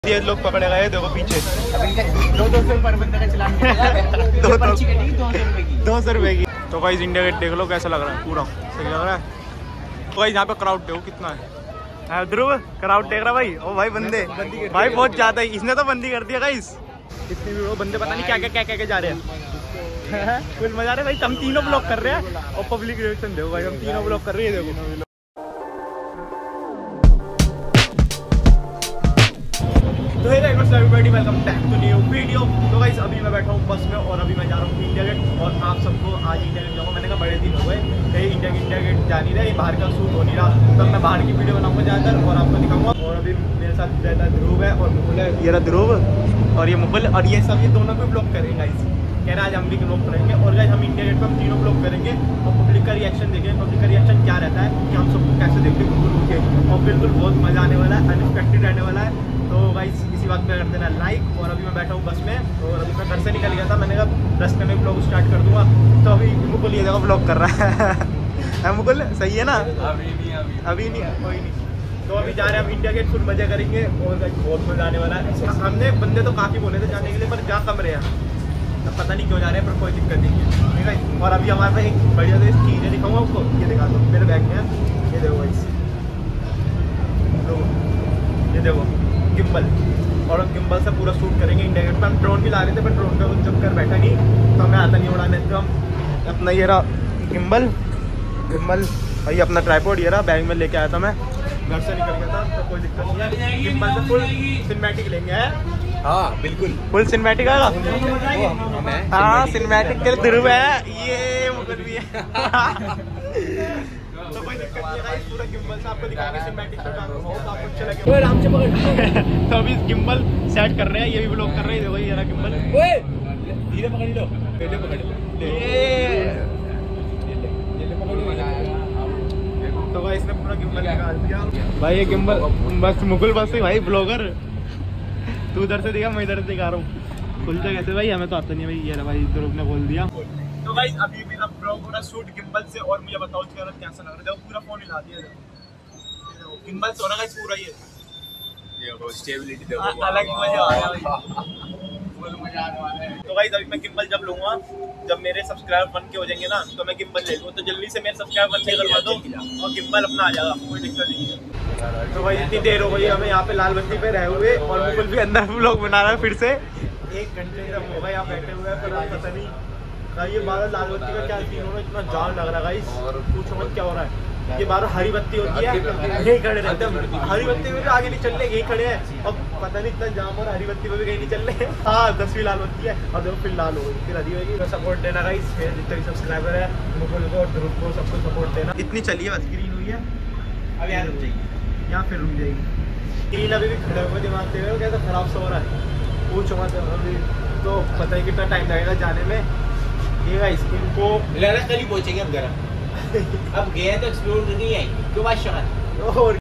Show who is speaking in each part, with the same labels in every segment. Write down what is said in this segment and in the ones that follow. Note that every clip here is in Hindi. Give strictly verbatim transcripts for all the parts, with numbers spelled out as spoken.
Speaker 1: ये लोग पकड़े गए देखो पीछे।
Speaker 2: दो दो सौ पर बंदे का चलान दो पर्ची कटेगी दो सौ रुपए की
Speaker 1: दो सौ रुपए की। तो गाइस इंडिया गेट देख लो कैसा लग रहा है, पूरा सही लग रहा है। तो गाइस यहाँ पे क्राउड देखो कितना है, ध्रुव क्राउड देख रहा भाई। ओ भाई बंदे भाई बहुत ज्यादा ही, इसने तो बंदी कर दिया गाइस। इतनी भी बंदे पता नहीं क्या क्या क्या क्या जा रहे हैं। कुछ मजा आ रहा है भाई। हम तीनों ब्लॉक कर रहे हैं और पब्लिक रिएक्शन देखो भाई, हम तीनों ब्लॉक कर रहे हैं देखो। तो hey guys everybody welcome back to new video. तो गाइस अभी मैं बैठा हूँ बस में और अभी मैं जा रहा हूँ इंडिया गेट और आप सबको आज इंडिया गेट जाऊँगा। मैंने कहा बड़े दिन हो गए कहीं इंडिया इंडिया गेट जा नहीं रहे, बाहर का शूट हो नहीं रहा, तब मैं बाहर की वीडियो बनाऊंगा ज़्यादातर और आपको दिखाऊंगा। और अभी मेरे साथ रहता है ध्रुव है और मुकुल है, ये रहा ध्रुव और ये मुकुल और ये सब ये दोनों भी ब्लॉग करेंगे गाइस। कह रहा आज हम भी ब्लॉग करेंगे और गाइस हम इंडिया गेट पर हम तीनों ब्लॉग करेंगे और पब्लिक का रिएक्शन देखेंगे। पब्लिक का रिएक्शन क्या रहता है कि हम सबको कैसे देखते हैं गुरु के, और बिल्कुल बहुत मजा आने वाला है, अनएक्सपेक्टेड रहने वाला है। तो गाइस इसी बात पे कर देना लाइक। और अभी मैं बैठा हूँ बस में और अभी मैं घर से निकल गया था, मैंने कहा रास्ते में ब्लॉग स्टार्ट कर दूंगा। तो अभी मुकुल ये जगह ब्लॉग कर रहा है। मुकुल सही है ना? अभी नहीं अभी अभी नहीं कोई नहीं। तो अभी जा रहे हैं हम इंडिया गेट, फुल मजे करेंगे और बहुत मजा आने वाला है। हमने बंदे तो काफ़ी बोले थे जाने के लिए पर जा कम रहे हैं, अब पता नहीं क्यों जा रहे हैं पर कोई दिक्कत नहीं है, ठीक है। और अभी हमारे पास एक बढ़िया सी चीज़ है, दिखाऊंगा आपको, ये दिखा दो मेरे बैग में है, ये देखो गाइस, ये देखो गिम्बल। और गिम्बल से पूरा शूट करेंगे इंडिया गेट पर। हम ड्रोन भी ला रहे थे पर ड्रोन पे कुछ चक्कर बैठा नहीं तो हमें आता नहीं उड़ाने, तो हम अपना ये रहा गिम्बल गिम्बल भाई अपना ट्राइपॉड ये रहा बैग में लेके आया था, मैं घर से निकल गया था तो कोई दिक्कत नहीं है। गिम्बल से फुल सिनेमैटिक लेंगे है। हाँ बिल्कुल फुल सिनेमैटिक आएगा। हाँ सिनेमैटिक के ध्रुव है, ये मुकुल भी है। तो कोई दिक्कत नहीं है गाइस, पूरा गिम्बल से आपको दिखाएंगे सिनेमैटिक शॉट, बहुत आपको अच्छा लगेगा। ओए आराम से पकड़। तो अभी गिम्बल सेट कर रहे हैं, ये भी ब्लॉग कर रहे हैं, देखो ये रहा गिम्बल। ओए धीरे पकड़ लो, पहले पकड़ लो ये। तो गाइस इसने पूरा गिम्बल निकाल दिया भाई, ये गिम्बल बस मुकुल बस भाई ब्लॉगर। तू उधर से दिखा मैं इधर से दिखा रहा हूँ, खुलता कैसे भाई हमें तो आता नहीं भाई। ये रहा भाई ध्रुव ने बोल दिया। तो गाइस अभी मेरा ब्लॉग पूरा शूट गिम्बल से और मुझे बताओ इसके अंदर कैसा लग रहा है। देखो पूरा फोन हिला दिया, देखो गिम्बल से हो रहा गाइस पूरा। ये देखो स्टेबिलिटी देखो, अलग ही मजा आ रहा है भाई, फुल मजा आने वाला है। तो गाइस अभी मैं गिम्बल जब लूंगा, जब मेरे सब्सक्राइबर वन के हो जाएंगे ना तो मैं गिम्बल ले लूंगा। तो जल्दी से मेरे सब्सक्राइबर वन के करवा दो और गिम्बल अपना आ जाएगा, कोई दिक्कत नहीं है। तो भाई इतनी देर हो गई हमें यहाँ पे लाल बत्ती पे रहे हुए और मुकुल भी अंदर ब्लॉग बना रहा है फिर से। एक घंटे तक हो गए यहाँ बैठे हुए हैं पर पता नहीं ये बारह लाल बत्ती का क्या सीन हो रहा है, इतना जाम लग रहा है गाइस, पूछो मत क्या हो रहा है। ये बारह हरी बत्ती होती है, यही खड़े रहते हैं, हरी बत्ती में भी आगे नहीं चल रहे, यही खड़े हैं। अब पता नहीं इतना जाम और हरी बत्ती में भी कहीं नहीं चल रहे। हाँ दसवीं लाल बत्ती है और देखो फिर लाल हो गई, फिर हरी होगी। तो सपोर्ट देना गाइस, मेरे जितने भी सब्सक्राइबर है मुकुल को और ध्रुव को सबको सपोर्ट देना। इतनी चलिए बस, ग्रीन हुई है अब यहाँ रुक जाएगी, यहाँ फिर रुक जाएगी। ग्रीन अभी भी खड़े हुए दिमाग दे रहे हो, क्या तो खराब सा हो रहा है, पूछो मत अभी तो पता ही कितना टाइम लगेगा जाने में। ये गाइस इनको
Speaker 2: लग रहा है कल ही पहुंचेंगे हम घर। अब गए तो एक्सप्लोर नहीं आएंगे क्यों बात शक्ल।
Speaker 1: और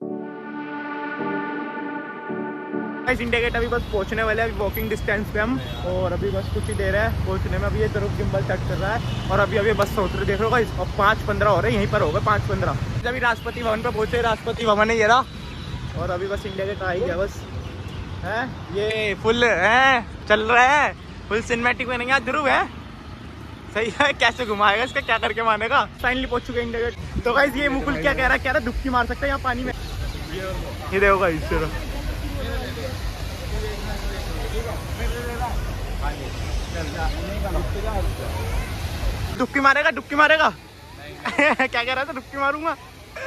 Speaker 1: गाइस इंडिया गेट अभी बस पहुंचने वाले हैं, अभी वॉकिंग डिस्टेंस पे हम, और अभी बस कुछ ही देर है पहुंचने में। अभी ये तरफ गिम्बल सेट कर रहा है और अभी अभी बस से उतरे देख रहे हो गाइस, और पाँच पंद्रह हो रहे हैं, यहीं पर हो गए पाँच पंद्रह। अभी राष्ट्रपति भवन पे पहुंचे, राष्ट्रपति भवन है ये रहा और अभी बस इंडिया गेट आ ही गया बस है। ये फुल है चल रहा है, फुल सिनेमैटिक बनेंगे आज ध्रुव है, सही है। कैसे घुमाएगा इसका, क्या करके मानेगा। फाइनली पहुंच चुके इंडिया गेट। तो गाइस ये मुकुल क्या कह रहा है, कह रहा है डुबकी मार सकते हैं यहाँ पानी में, ये देखो गाइस डुबकी मारेगा, डुबकी मारेगा। क्या कह रहा था, डुबकी मारूंगा।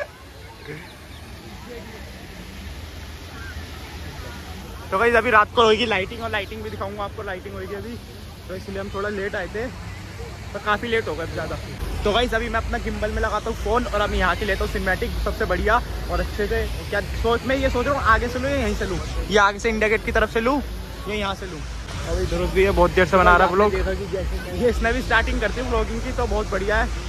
Speaker 1: तो गाइस अभी रात को होगी लाइटिंग और लाइटिंग भी दिखाऊंगा आपको, लाइटिंग होगी अभी, तो इसलिए हम थोड़ा लेट आए थे पर काफ़ी लेट हो गए ज़्यादा। तो गाइस अभी मैं अपना गिम्बल में लगाता हूँ फ़ोन और अभी यहाँ से लेता हूँ सिनेमैटिक सबसे बढ़िया और अच्छे से। क्या सोच में ये सोच रहा हूँ आगे से लूँ या यहीं से लूँ, ये आगे से इंडिया गेट की तरफ से लूँ या यहाँ से लूँ। अभी ध्रुव भी है बहुत देर से बना रहा है ब्लॉग, ये इसने भी स्टार्टिंग करती हूँ ब्लॉगिंग की तो बहुत बढ़िया है।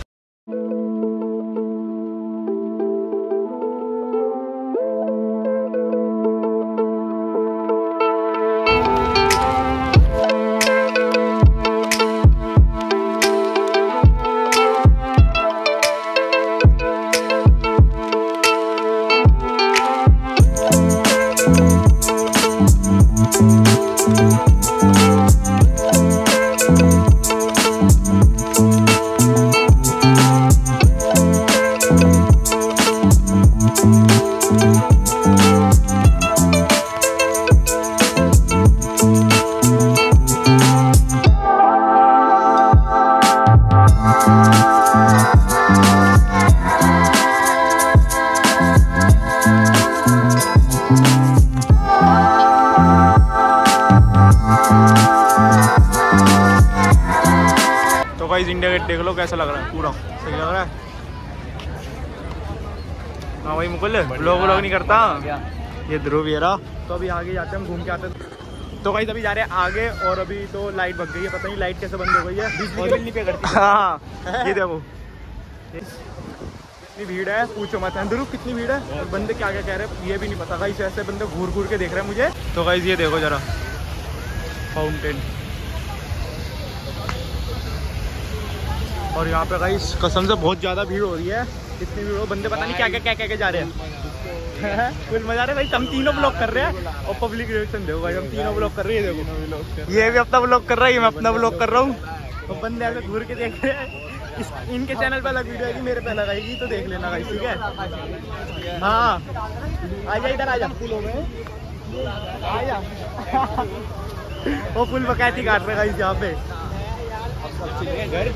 Speaker 1: गाइस इंडिया गेट देख लो कैसा लग रहा है, पूरा सही लग रहा है। हाँ भाई मुकुल व्लॉग व्लॉग नहीं करता, ये ध्रुव ये रहा। तो अभी आगे जाते हैं, हम घूम के आते हैं। तो गाइस अभी जा रहे हैं आगे, और अभी तो लाइट भग गई है, पता नहीं लाइट कैसे बंद हो गई है, बिजली बिल नहीं पे करती। हाँ ये देखो कितनी भीड़ है, पूछो मत। ध्रुव कितनी भीड़ है, और बंदे क्या क्या कह रहे हैं ये भी नहीं पता गाइस, ऐसे बंदे घूर घूर के देख रहे हैं मुझे। तो गाइस ये देखो जरा फाउंटेन, और यहाँ पे गाइस कसम से बहुत ज़्यादा भीड़ हो रही है। इतनी भीड़ हो, बंदे पता नहीं क्या क्या क्या क्या क्या जा रहे हैं। फुल मजा आ रहा है भाई, हम तीनों ब्लॉग कर रहे हैं, और पब्लिक रिएक्शन देखो भाई, हम तीनों ब्लॉग कर रहे हैं। देखो ये भी अपना ब्लॉग कर रहा है, मैं अपना ब्लॉग कर रहा हूँ, और बंदे ऐसे घूर के देख रहे हैं। इस, इनके चैनल पे अलग वीडियो आएगी, मेरे पे अलग आएगी, तो देख लेना भाई, ठीक है। हाँ आजा इधर आजा, आजा। वो फुल बकैती काट रहे गाइस यहाँ पे। घर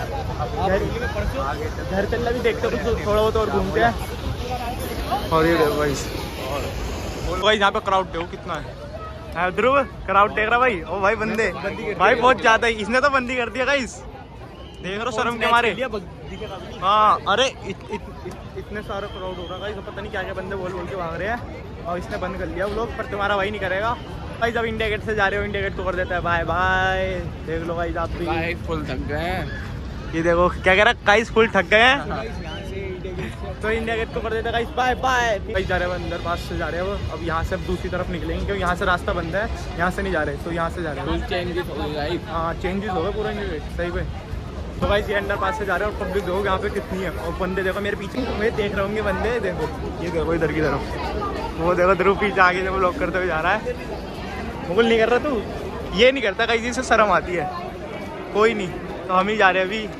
Speaker 1: घर चलना भी देखते कुछ थोड़ा बहुत और घूमते हैं। और ये देखो गाइस, भाई यहाँ पे क्राउड देखो कितना है। ध्रुव क्राउड देख रहा भाई, ओ भाई बंदे भाई बहुत ज्यादा है, इसने तो बंदी कर दिया गाइस, देख रहे शर्म के मारे। हाँ अरे इत, इत, इत, इतने सारे क्राउड हो रहा है गाइस, पता नहीं क्या क्या बंदे बोल बोल के भाग रहे हैं, और इसने बंद कर लिया वो लोग, पर तुम्हारा भाई नहीं करेगा भाई। जब इंडिया गेट से जा रहे हो, इंडिया गेट को कर देता है बाय बाय। देख लो गाइस आप भी
Speaker 2: फुल थक गए हैं,
Speaker 1: ये देखो क्या कह रहा है गाइस, फुल थक गए हैं। तो इंडिया गेट को कर देते गाइस बाय बाय। गाइस जा रहे हैं अंदर, पास से जा रहे हैं वो, अब यहाँ से अब दूसरी तरफ निकलेंगे, क्योंकि यहाँ से रास्ता बंद है, यहाँ से नहीं जा रहे, तो यहाँ से जा रहे हैं।
Speaker 2: चेंजेस हो गए,
Speaker 1: हाँ चेंजेस हो गए पूरा इंडिया गेट सही पे। तो गाइस ये अंडर पास से जा रहे हैं, और पब्लिक देखो यहाँ पे कितनी है, और बंदे देखो मेरे पीछे, मैं देख रहे होंगे बंदे, देखो ये देखो इधर की तरफ, वो देखो ध्रुव पीछे आगे जब ब्लॉक करते हुए जा रहा है। मुकुल नहीं कर रहा तू, ये नहीं करता गाइस, इससे शर्म आती है। कोई नहीं, तो हम ही जा रहे हैं अभी।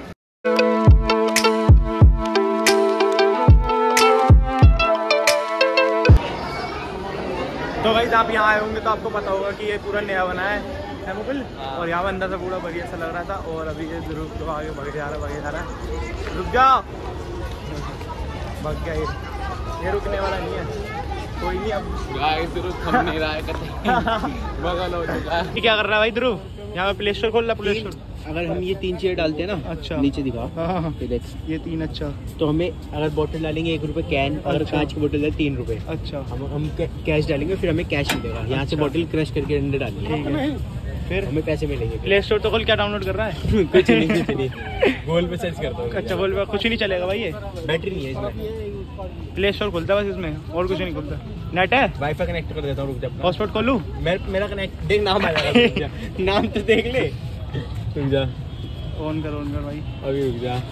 Speaker 1: तो गाइस आप यहाँ आए होंगे तो आपको पता होगा कि ये पूरा नया बना है, है मुकुल, और यहाँ अंदर से पूरा बढ़िया सा लग रहा था। और अभी ये ध्रुव तो आगे बढ़ जा रहा है, बढ़ जा रहा है, रुक जाओ, भाग गया ये, ये रुकने वाला नहीं है। कोई नहीं, अब
Speaker 2: थम नहीं रहा है बगल हो चुका है।
Speaker 1: क्या कर रहा है भाई ध्रुव, यहाँ पे प्ले स्टोर खोल रहा, प्ले स्टोर।
Speaker 2: अगर हम ये तीन चीजें डालते हैं ना, अच्छा नीचे दिखा,
Speaker 1: हाँ
Speaker 2: ये देख
Speaker 1: ये तीन, अच्छा
Speaker 2: तो हमें अगर बोतल डालेंगे एक रुपए कैन, अगर
Speaker 1: अच्छा।
Speaker 2: कांच की बोतल है तीन रुपए।
Speaker 1: अच्छा
Speaker 2: हम हम कैश डालेंगे, फिर हमें कैश मिलेगा। यहाँ से
Speaker 1: अच्छा।
Speaker 2: बोतल क्रश करके अंदर डालेंगे,
Speaker 1: ठीक है, फिर
Speaker 2: हमें पैसे मिलेंगे।
Speaker 1: प्ले स्टोर तो खोल, क्या डाउनलोड कर रहा है?
Speaker 2: कुछ नहीं कुछ नहीं, गूगल पे सर्च करता हूँ।
Speaker 1: अच्छा बोल, कुछ ही नहीं चलेगा भाई, ये
Speaker 2: बैटरी नहीं है इसमें,
Speaker 1: प्ले स्टोर खुलता है बस इसमें, और कुछ नहीं खुलता। नेट है,
Speaker 2: वाईफाई कनेक्ट कर देता हूँ, रुक जा।
Speaker 1: हॉटस्पॉट खोलूं?
Speaker 2: मेरा कनेक्ट देख, नाम आ जाएगा, नाम तो देख ले, रुक जा,
Speaker 1: ऑन कर ऑन कर भाई,
Speaker 2: अभी रुक जा।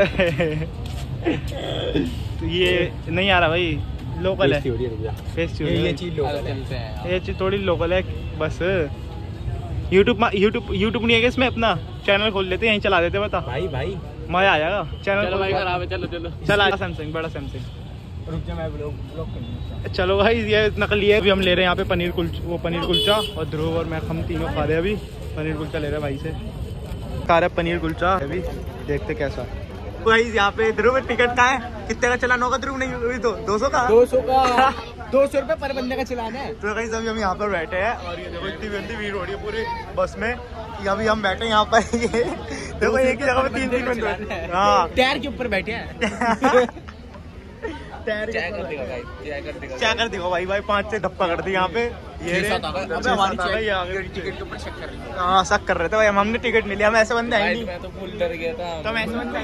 Speaker 1: ये नहीं आ रहा भाई, लोकल है,
Speaker 2: रुक जा,
Speaker 1: फेस्टिवल
Speaker 2: ये चीज लोकल है,
Speaker 1: ये चीज थोड़ी लोकल है बस। यूट्यूब यूट्यूब यूट्यूब नहीं है इसमें, अपना चैनल खोल लेते हैं, यहीं चला देते, बता
Speaker 2: भाई भाई
Speaker 1: मजा आ जाएगा। चैनल
Speaker 2: चलो भाई खराब है, चलो चलो
Speaker 1: चला, सैमसंग बड़ा सैमसंग,
Speaker 2: रुक जा मैं ब्लॉग ब्लॉग कर।
Speaker 1: चलो भाई ये नकली है। अभी हम ले रहे हैं यहाँ पे पनीर कुलचा, वो पनीर कुलचा, और ध्रुव और मैं हम तीनों खा रहे हैं अभी पनीर कुलचा, ले रहे हैं भाई से, खा रहे पनीर कुलचा अभी, देखते कैसा। भाई यहाँ पे ध्रुव टिकट का है, कितने का चलान होगा ध्रुव? नहीं अभी तो दो सौ का,
Speaker 2: दो सौ का दो सौ रुपए पर बंदे का चलान है।
Speaker 1: तो गाइस अभी हम यहाँ पर बैठे हैं, और ये देखो इतनी गंदी भीड़ हो रही है पूरी बस में, अभी हम बैठे हैं यहाँ पर। ये देखो एक ही जगह पे तीन तीन बंदे, हाँ
Speaker 2: टायर के ऊपर बैठे हैं।
Speaker 1: चाय कर दिखो भाई, भाई पाँच से धप्पा कर दी यहाँ पे। ये
Speaker 2: टिकट के ऊपर शक कर रही है।
Speaker 1: हाँ शक कर रहे थे भाई, हम हमने टिकट नहीं लिया, हम ऐसे बंदे आए नहीं,
Speaker 2: मैं तो फुल डर गया था,
Speaker 1: तो हम ऐसे बंदे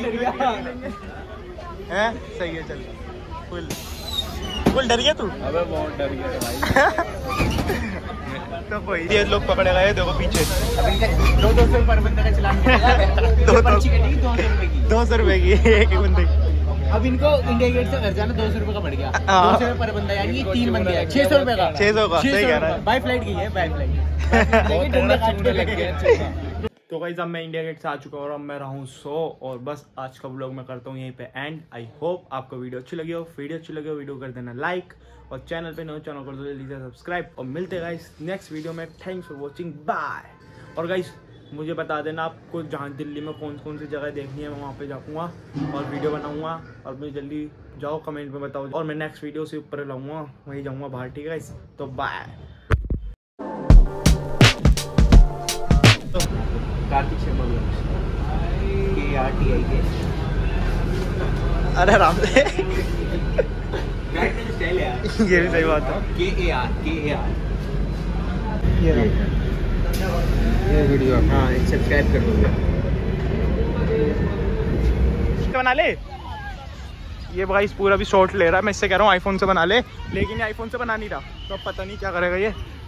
Speaker 1: हैं। सही है, चल फुल फुल डर गया तू?
Speaker 2: अबे बहुत डर गया भाई।
Speaker 1: तो कोई ये लोग पकड़े गए, देखो पीछे
Speaker 2: दो दो सौ पर बंदे का चलान दो पर्ची कटेगी दो सौ रुपए की,
Speaker 1: दो सौ रुपए की एक एक बंदे।
Speaker 2: अब इनको इंडिया गेट से घर जाना दो सौ रुपए का पड़ गया, दो सौ रुपए पर बंदा, यानी ये तीन बंदे हैं, छह सौ रुपए का,
Speaker 1: छह सौ का, सही कह रहा है।
Speaker 2: बाय फ्लाइट की है, बाय फ्लाइट।
Speaker 1: तो गाइस अब मैं इंडिया गेट से आ चुका हूँ, और अब मैं रहा हूँ सो, और बस आज का व्लॉग मैं करता हूँ यहीं पे एंड। आई होप आपको वीडियो अच्छी लगी हो, वीडियो अच्छी लगी हो वीडियो कर देना लाइक, और चैनल पे नए चैनल कर दो जल्दी से सब्सक्राइब, और मिलते हैं गाइस नेक्स्ट वीडियो में। Thanks for watching, bye. और गाइस मुझे बता देना आपको जहाँ दिल्ली में कौन कौन सी जगह देखनी है, मैं वहाँ पे जाऊँगा और वीडियो बनाऊँगा, और मुझे जल्दी जाओ कमेंट में बताओ, और मैं नेक्स्ट वीडियो से ऊपर लाऊँगा, वहीं जाऊँगा बाहर, ठीक है गाइस? तो बाय। कार्तिक शर्मा।
Speaker 2: के आर टी आई के।
Speaker 1: अरे आराम से
Speaker 2: स्टाइल है
Speaker 1: ये भी सही बात है।
Speaker 2: के ए आर के ए आर
Speaker 1: ये
Speaker 2: ये वीडियो हाँ सब्सक्राइब कर दूंगा।
Speaker 1: बना ले ये भाई पूरा भी शॉट ले रहा है। मैं इससे कह रहा हूँ आईफोन से बना ले, लेकिन ये आईफोन से बना नहीं रहा, तो अब पता नहीं क्या करेगा ये।